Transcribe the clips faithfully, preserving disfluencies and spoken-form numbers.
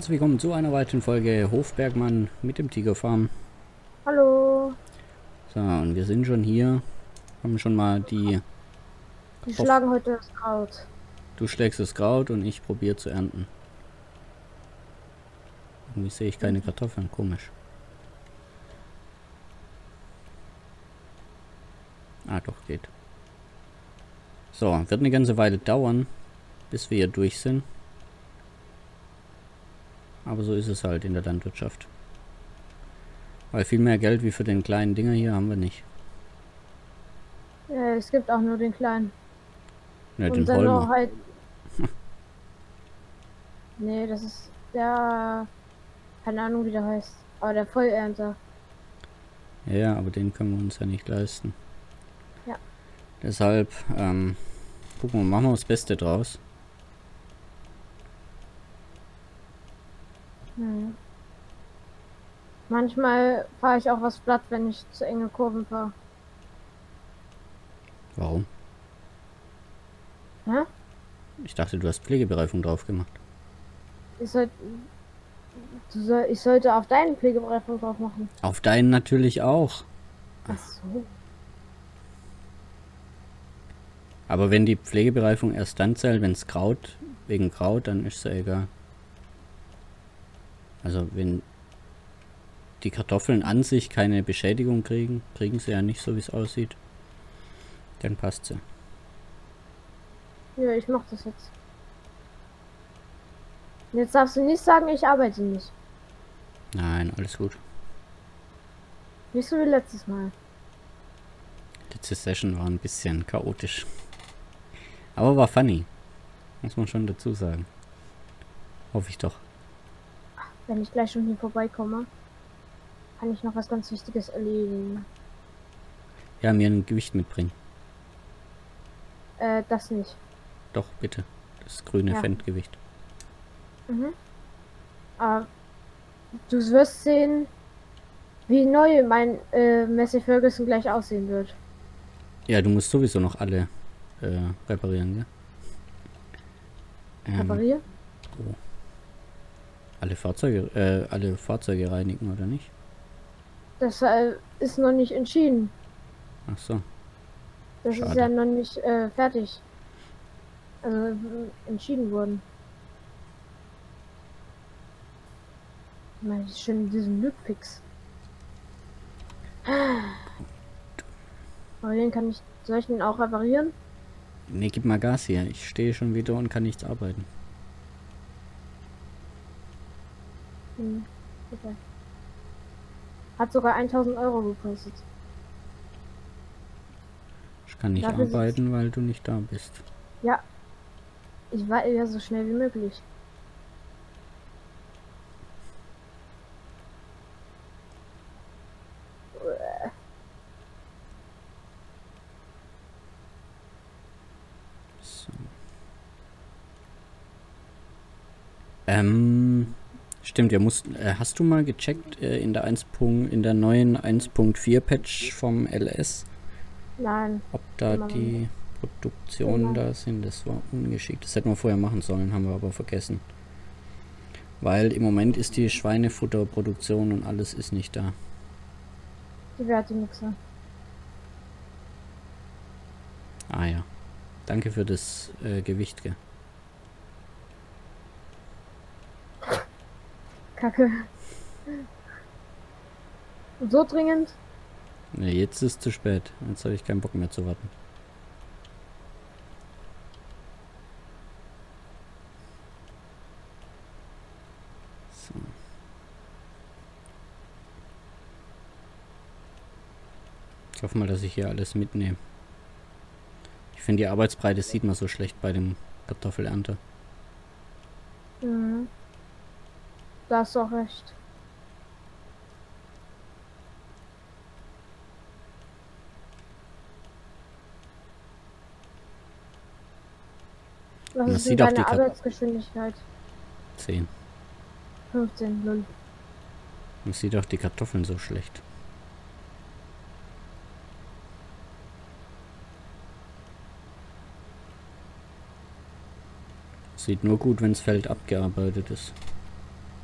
herzlich willkommen zu einer weiteren Folge Hofbergmann mit dem Tigerfarm. Hallo. So, und wir sind schon hier. Haben schon mal die... Die schlagen heute das Kraut. Du schlägst das Kraut und ich probiere zu ernten. Irgendwie sehe ich keine Kartoffeln, komisch. Ah, doch, geht. So, wird eine ganze Weile dauern, bis wir hier durch sind. Aber so ist es halt in der Landwirtschaft. Weil viel mehr Geld wie für den kleinen Dinger hier haben wir nicht. Ja, es gibt auch nur den kleinen. Ne, Und den dann noch Holmer. halt. Nee, das ist der. Keine Ahnung, wie der heißt. Aber der Vollernter. Ja, aber den können wir uns ja nicht leisten. Ja. Deshalb, ähm, gucken wir, machen wir das Beste draus. Hm. Manchmal fahre ich auch was platt, wenn ich zu enge Kurven fahre. Warum? Hä? Ich dachte, du hast Pflegebereifung drauf gemacht. Ich, soll, du soll, ich sollte auf deinen Pflegebereifung drauf machen. Auf deinen natürlich auch. Ach so. Aber wenn die Pflegebereifung erst dann zählt, wenn es Kraut, wegen Kraut, dann ist es ja egal. Also wenn die Kartoffeln an sich keine Beschädigung kriegen, kriegen sie ja nicht so, wie es aussieht. Dann passt sie. Ja, ich mach das jetzt. Jetzt darfst du nicht sagen, ich arbeite nicht. Nein, alles gut. Nicht so wie letztes Mal. Letzte Session war ein bisschen chaotisch. Aber war funny. Muss man schon dazu sagen. Hoffe ich doch. Wenn ich gleich schon hier vorbeikomme, kann ich noch was ganz Wichtiges erledigen. Ja, mir ein Gewicht mitbringen. Äh, das nicht. Doch, bitte. Das grüne Ja. Fendgewicht. Mhm. Aber du wirst sehen, wie neu mein äh, Massey Ferguson gleich aussehen wird. Ja, du musst sowieso noch alle äh, reparieren, gell? Ähm, Reparier? oh. Alle Fahrzeuge, äh, alle Fahrzeuge reinigen, oder nicht? Das äh, ist noch nicht entschieden. Ach so. Das Schade. ist ja noch nicht äh, fertig. Also äh, entschieden worden. Mal schön diesen Lübfix. Aber den kann ich. Soll ich den auch reparieren? Ne, gib mal Gas hier. Ich stehe schon wieder und kann nichts arbeiten. Hm, okay. Hat sogar tausend Euro gekostet. Ich kann nicht Dafür arbeiten, weil du nicht da bist. Ja. Ich war ja so schnell wie möglich. So. Ähm, stimmt, wir mussten, äh, hast du mal gecheckt äh, in der eins. in der neuen eins Punkt vier Patch vom L S, Nein. ob da Immer noch die Produktionen Immer. da sind? Das war ungeschickt. Das hätten wir vorher machen sollen, haben wir aber vergessen. Weil im Moment ist die Schweinefutterproduktion und alles ist nicht da. Die Wertemixer. Ah ja. Danke für das äh, Gewicht, gell? Kacke. So dringend? Ne, jetzt ist es zu spät. Jetzt habe ich keinen Bock mehr zu warten. So. Ich hoffe mal, dass ich hier alles mitnehme. Ich finde, die Arbeitsbreite sieht man so schlecht bei dem Kartoffelernte. Mhm. Da hast du auch recht. Was Man ist denn sieht auch deine die Kat- Arbeitsgeschwindigkeit? zehn. fünfzehn, null. Man sieht auch die Kartoffeln so schlecht. Sieht nur gut, wenn das Feld abgearbeitet ist.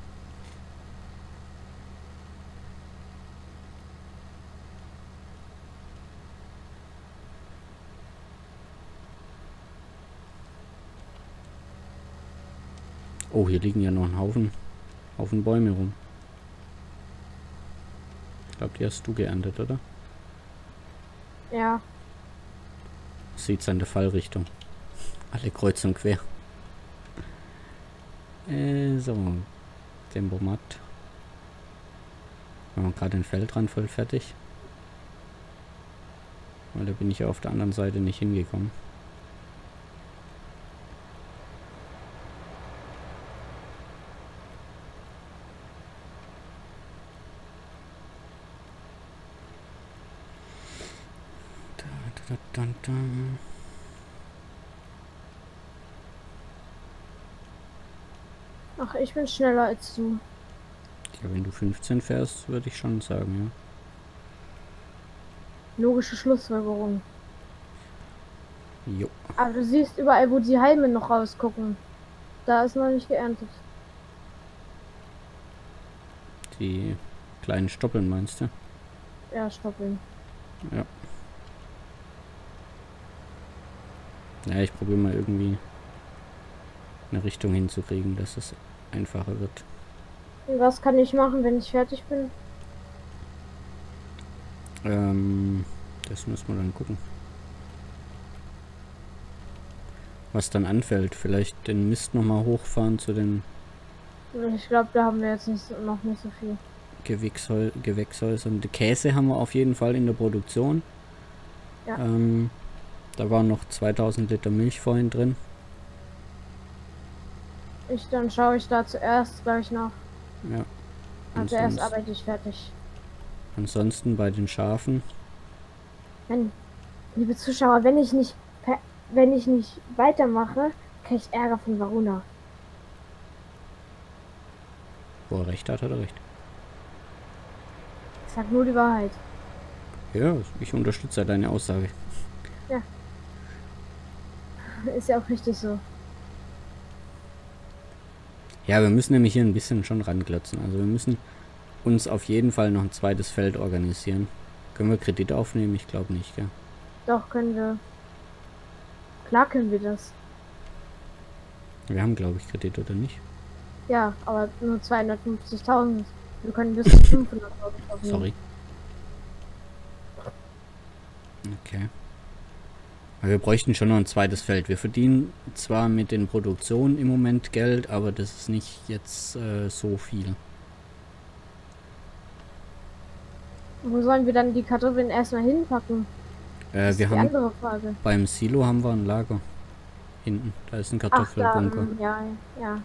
Oh, hier liegen ja noch ein Haufen, Haufen Bäume rum. Ich glaube, die hast du geerntet, oder? Ja. Sieht's an der Fallrichtung. Alle kreuz und quer. Äh, so. Tempomat. Wir haben gerade den Feldrand voll fertig. Weil da bin ich ja auf der anderen Seite nicht hingekommen. Da, da, da, da, da. Ach, ich bin schneller als du. Ja, wenn du fünfzehn fährst, würde ich schon sagen, Logische Schlussfolgerung. ja. Jo. Aber du siehst überall, wo die Halme noch rausgucken. Da ist noch nicht geerntet. Die kleinen Stoppeln meinst du? Ja, stoppeln. Ja. Ja, ich probiere mal irgendwie eine Richtung hinzukriegen, dass es einfacher wird. Und was kann ich machen, wenn ich fertig bin? Ähm, das müssen wir dann gucken. Was dann anfällt. Vielleicht den Mist nochmal hochfahren zu den Ich glaube, da haben wir jetzt nicht, so- noch nicht so viel. Gewächshäu Gewächshäusern. Die Käse haben wir auf jeden Fall in der Produktion. Ja. Ähm, da waren noch zweitausend Liter Milch vorhin drin. Ich, dann schaue ich da zuerst gleich nach. Ja. Also erst Ansonsten, arbeite ich fertig. ansonsten bei den Schafen. Wenn, liebe Zuschauer, wenn ich nicht, per- wenn ich nicht weitermache, kriege ich Ärger von Varuna. Wo er recht hat, hat er recht. Ich sag nur die Wahrheit. Ja, ich unterstütze deine Aussage. Ist ja auch richtig so. Ja, wir müssen nämlich hier ein bisschen schon ranglotzen. Also wir müssen uns auf jeden Fall noch ein zweites Feld organisieren. Können wir Kredit aufnehmen? Ich glaube nicht, gell? Doch, können wir. Klar können wir das. Wir haben, glaube ich, Kredit, oder nicht? Ja, aber nur zweihundertfünfzigtausend. Wir können bis zu fünfhunderttausend aufnehmen. Sorry. Okay. Aber wir bräuchten schon noch ein zweites Feld. Wir verdienen zwar mit den Produktionen im Moment Geld, aber das ist nicht jetzt äh, so viel. Wo sollen wir dann die Kartoffeln erstmal hinpacken? Äh, Das ist wir die haben andere Frage. beim Silo haben wir ein Lager. Hinten. Da ist ein Ach, da, Kartoffelbunker. ähm, ja, ja.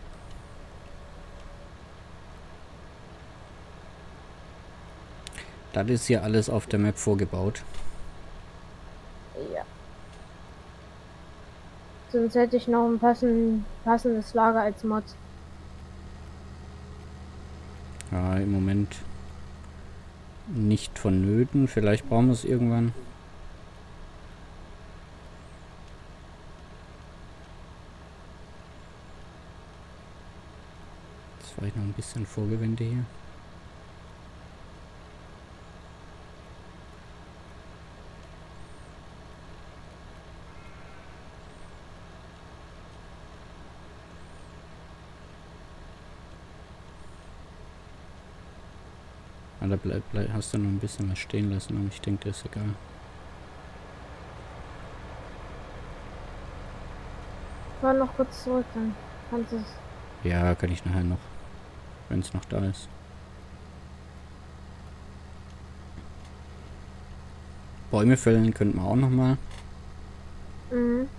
Das ist hier alles auf der Map vorgebaut. Ja. Sonst hätte ich noch ein passen, passendes Lager als Mod. Ja, im Moment nicht vonnöten. Vielleicht brauchen wir es irgendwann. Jetzt war ich noch ein bisschen Vorgewände hier. Ah, da bleib, bleib, hast du noch ein bisschen was stehen lassen, aber ich denke, das ist egal. Fahr noch kurz zurück, dann kannst du es. Ja, kann ich nachher noch, wenn es noch da ist. Bäume fällen könnten wir auch noch mal. Mhm.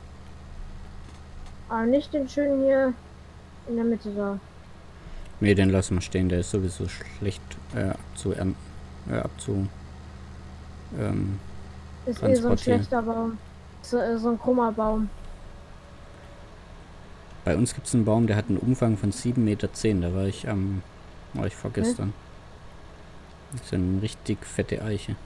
Aber nicht den schönen hier in der Mitte da. Ne, den lassen wir stehen, der ist sowieso schlecht äh, abzu, ähm, äh, abzu ähm, Ist eh so ein transportieren. schlechter Baum. So, äh, so ein krummer Baum. Bei uns gibt es einen Baum, der hat einen Umfang von sieben Meter zehn. Da war ich am, ähm, war ich vorgestern. Das ist eine richtig fette Eiche.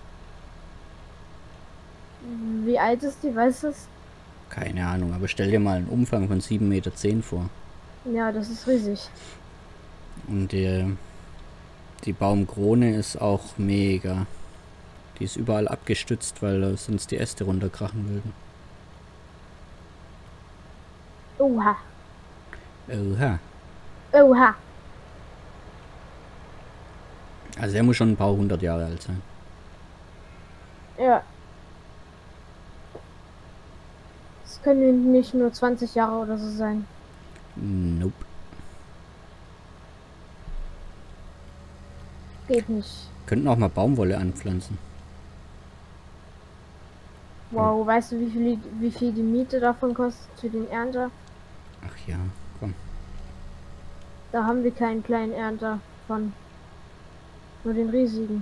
Wie alt ist die, weißt du es? Keine Ahnung, aber stell dir mal einen Umfang von sieben Meter zehn vor. Ja, das ist riesig. Und die, die Baumkrone ist auch mega. Die ist überall abgestützt, weil äh, sonst die Äste runterkrachen würden. Oha. Oha. Oha. Also er muss schon ein paar hundert Jahre alt sein. Ja. Es können nicht nur zwanzig Jahre oder so sein. Nope. Geht nicht. Könnten auch mal Baumwolle anpflanzen. Wow, weißt du, wie viel, wie viel die Miete davon kostet für den Ernter? Ach ja, komm. Da haben wir keinen kleinen Ernter von. Nur den riesigen.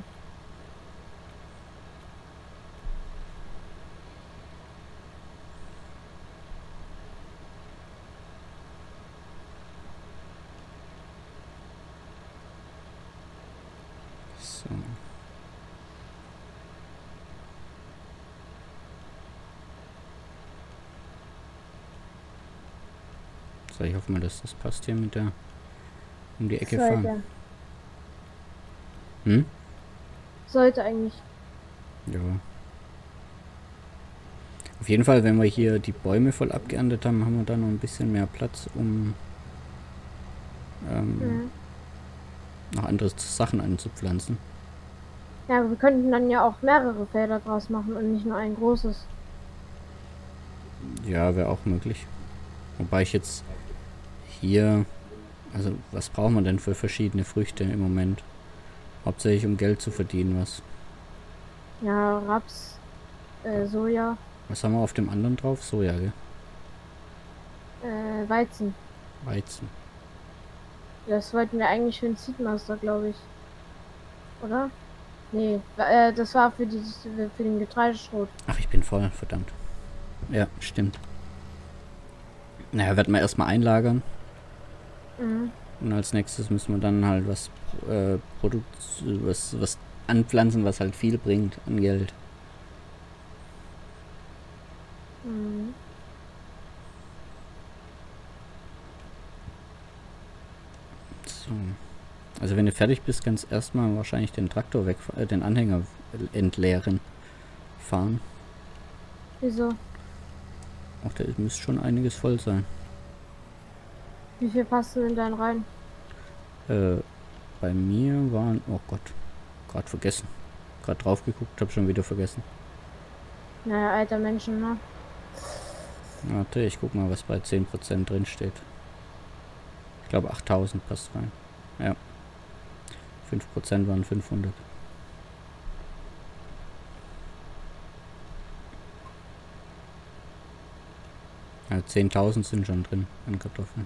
So. So, ich hoffe mal, dass das passt hier mit der um die Ecke Sollte. fahren. Hm? Sollte eigentlich. Ja. Auf jeden Fall, wenn wir hier die Bäume voll abgeerntet haben, haben wir da noch ein bisschen mehr Platz, um ähm, Mhm. noch andere Sachen anzupflanzen. Ja, wir könnten dann ja auch mehrere Felder draus machen und nicht nur ein großes. Ja, wäre auch möglich. Wobei ich jetzt hier, also was braucht man denn für verschiedene Früchte im Moment? Hauptsächlich um Geld zu verdienen, was. Ja, Raps, äh, Soja, Was haben wir auf dem anderen drauf? Soja, gell? äh, Weizen. Weizen. Das wollten wir eigentlich für den Seedmaster, glaube ich. Oder? Nee, äh, das war für, die, für den Getreideschrot. Ach, ich bin voll, verdammt. Ja, stimmt. Naja, werden wir erstmal einlagern. Mhm. Und als nächstes müssen wir dann halt was, äh, Produkt, was, was anpflanzen, was halt viel bringt an Geld. Mhm. So. Also wenn du fertig bist, kannst du erstmal wahrscheinlich den Traktor weg, äh, den Anhänger entleeren, fahren. Wieso? Ach, da müsste schon einiges voll sein. Wie viel passen denn dann rein? Äh, bei mir waren, oh Gott, gerade vergessen. Gerade drauf geguckt, habe schon wieder vergessen. Naja, alter Menschen, ne? Warte, ich guck mal, was bei zehn Prozent drin steht. Ich glaube achttausend passt rein. Ja. fünf Prozent waren fünfhundert. Ja, zehntausend sind schon drin an Kartoffeln.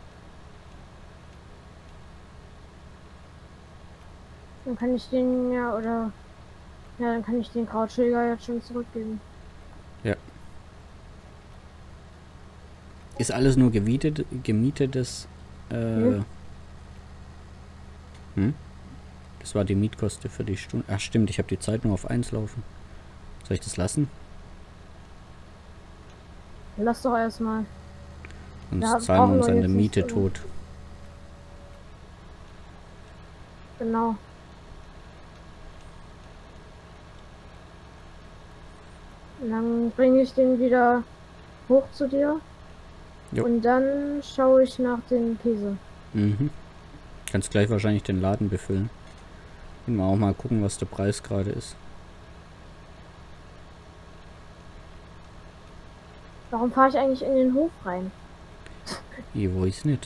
Dann kann ich den ja, oder... Ja, dann kann ich den Krautschläger jetzt schon zurückgeben. Ist alles nur gemietet, gemietetes, äh, Hm? hm? Das war die Mietkoste für die Stunde. Ach stimmt, ich habe die Zeit nur auf eins laufen. Soll ich das lassen? Lass doch erstmal. Sonst Ja, zahlen wir brauchen uns wir an jetzt der nicht Miete so. tot. Genau. Und dann bringe ich den wieder hoch zu dir. Jo. Und dann schaue ich nach dem Käse. Mhm. Kannst gleich wahrscheinlich den Laden befüllen. Und mal auch mal gucken, was der Preis gerade ist. Warum fahre ich eigentlich in den Hof rein? Ich weiß nicht.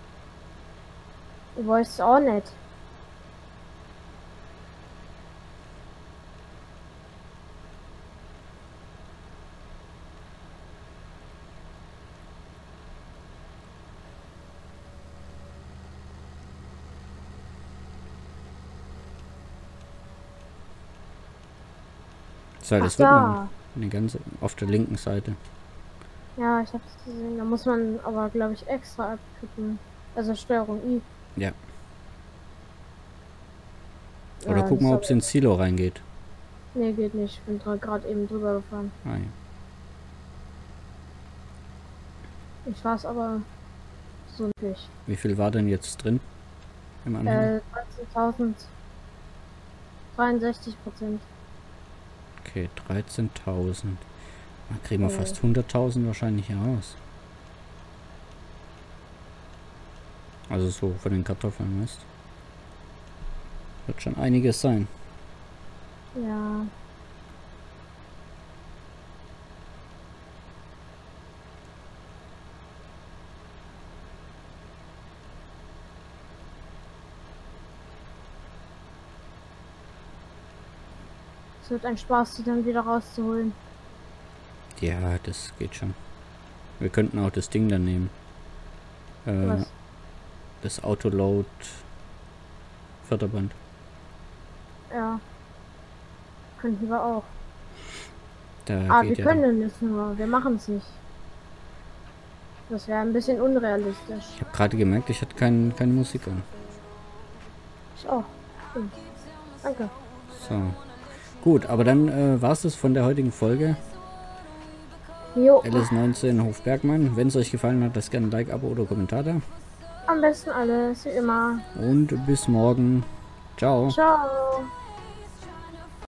Ich weiß es auch nicht. So, das Ach wird man da. eine ganze auf der linken Seite. Ja, ich habe es gesehen. Da muss man aber, glaube ich, extra abklicken. Also Steuerung I. Ja. Oder Ja, guck mal, das ob es ins Silo reingeht. Nee, geht nicht. Ich bin gerade eben drüber gefahren. Ah, ja. Ich fahre es aber so nicht. Wie viel war denn jetzt drin im Anhänger? Äh, dreizehntausenddreiundsechzig Prozent. Okay, dreizehntausend. Da kriegen wir Äh. fast hunderttausend wahrscheinlich heraus. Also so von den Kartoffeln, weißt. Wird schon einiges sein. Ja. Es wird ein Spaß, die dann wieder rauszuholen. Ja, das geht schon. Wir könnten auch das Ding dann nehmen. Äh, Was? das Autoload Förderband. Ja. Könnten wir auch. Da Aber geht wir ja können es nur. Wir machen es nicht. Das wäre ein bisschen unrealistisch. Ich habe gerade gemerkt, ich hatte kein, keine Musik an. Ich auch. Stimmt. Danke. So. Gut, aber dann äh, war es das von der heutigen Folge. Jo. L S neunzehn Hofbergmann. Wenn es euch gefallen hat, lasst gerne ein Like, Abo oder Kommentar da. Am besten alles, wie immer. Und bis morgen. Ciao. Ciao.